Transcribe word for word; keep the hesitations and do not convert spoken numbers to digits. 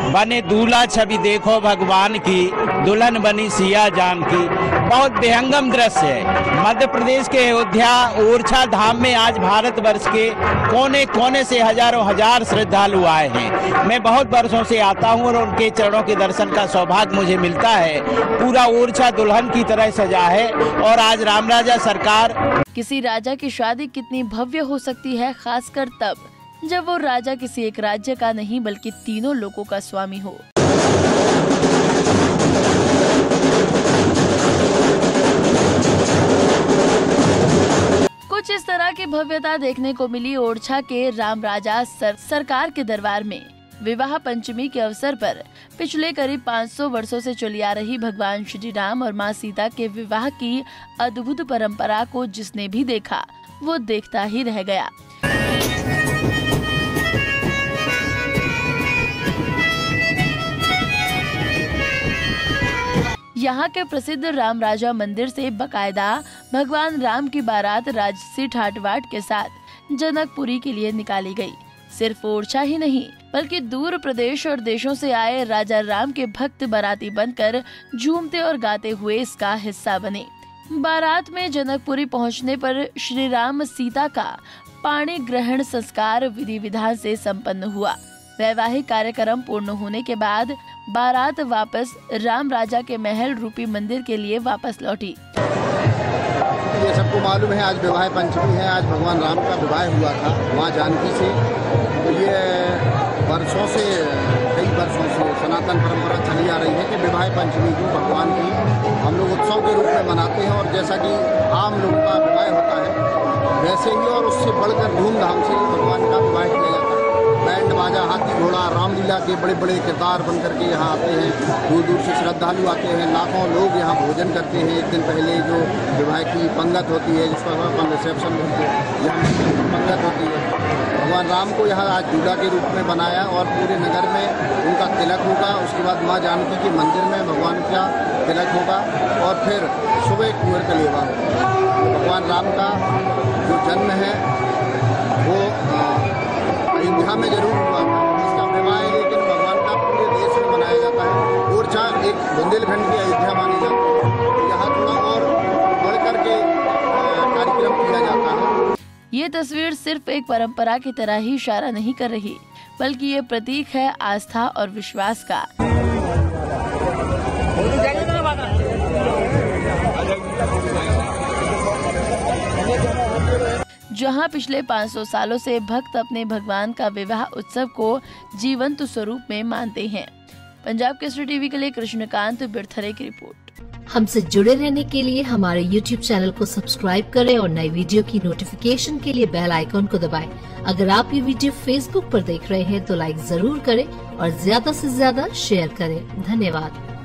बने दूल्हा छवि देखो भगवान की, दुल्हन बनी सिया जान की। बहुत बेहंगम दृश्य है। मध्य प्रदेश के अयोध्या ओरछा धाम में आज भारतवर्ष के कोने कोने से हजारों हजार श्रद्धालु आए हैं। मैं बहुत वर्षों से आता हूं और उनके चरणों के दर्शन का सौभाग्य मुझे मिलता है। पूरा ओरछा दुल्हन की तरह सजा है और आज राम राजा सरकार। किसी राजा की शादी कितनी भव्य हो सकती है, खासकर तब जब वो राजा किसी एक राज्य का नहीं बल्कि तीनों लोगों का स्वामी हो। कुछ इस तरह की भव्यता देखने को मिली ओरछा के राम राजा सर, सरकार के दरबार में। विवाह पंचमी के अवसर पर पिछले करीब पाँच सौ वर्षों से चली आ रही भगवान श्री राम और मां सीता के विवाह की अद्भुत परंपरा को जिसने भी देखा वो देखता ही रह गया। यहाँ के प्रसिद्ध राम राजा मंदिर से बकायदा भगवान राम की बारात राजसी ठाट बाट के साथ जनकपुरी के लिए निकाली गई। सिर्फ ओरछा ही नहीं बल्कि दूर प्रदेश और देशों से आए राजा राम के भक्त बाराती बनकर झूमते और गाते हुए इसका हिस्सा बने। बारात में जनकपुरी पहुंचने पर श्री राम सीता का पाणी ग्रहण संस्कार विधि विधान से संपन्न हुआ। वैवाहिक कार्यक्रम पूर्ण होने के बाद बारात वापस राम राजा के महल रूपी मंदिर के लिए वापस लौटी। ये सबको मालूम है आज विवाह पंचमी है। आज भगवान राम का विवाह हुआ था माँ जानकी से। तो ये वर्षों से कई वर्षों से सनातन परंपरा चली आ रही है कि विवाह पंचमी को भगवान की हम लोग उत्सव के रूप में मनाते हैं। और जैसा कि आम लोगों का विवाह होता है वैसे ही और उससे बढ़कर धूमधाम से भगवान का विवाह किया जाता है। बैंड बाजा, हाथी घोड़ा, रामलीला के बड़े बड़े किरदार बन करके यहाँ आते हैं। दूर दूर से श्रद्धालु आते हैं। लाखों लोग यहाँ भोजन करते हैं। एक दिन पहले जो विवाह की पंगत होती है जिसका अपन रिसेप्शन बोलते हैं, यहाँ पंगत होती है। भगवान राम को यहाँ आज दूल्हा के रूप में बनाया और पूरे नगर में उनका तिलक होगा। उसके बाद माँ जानकी के मंदिर में भगवान का तिलक होगा और फिर सुबह कुंवर कलेवा होगा। भगवान राम का जो जन्म है वो अयोध्या में जरूर हुआ था। इसका विवाह है लेकिन भगवान का पूरे देश में मनाया जाता है। ओरछा एक बुंदेलखंड की अयोध्या मानी जाती है। तो यहाँ थोड़ा और बढ़ करके कार्यक्रम किया जाता है। ये तस्वीर सिर्फ एक परंपरा की तरह ही इशारा नहीं कर रही बल्कि ये प्रतीक है आस्था और विश्वास का। जहां पिछले पाँच सौ सालों से भक्त अपने भगवान का विवाह उत्सव को जीवंत स्वरूप में मानते हैं। पंजाब केसरी टीवी के लिए कृष्णकांत बिरथरे की रिपोर्ट। हमसे जुड़े रहने के लिए हमारे यूट्यूब चैनल को सब्सक्राइब करें और नई वीडियो की नोटिफिकेशन के लिए बेल आइकॉन को दबाएं। अगर आप ये वीडियो फेसबुक पर देख रहे हैं तो लाइक जरूर करें और ज्यादा से ज्यादा शेयर करें। धन्यवाद।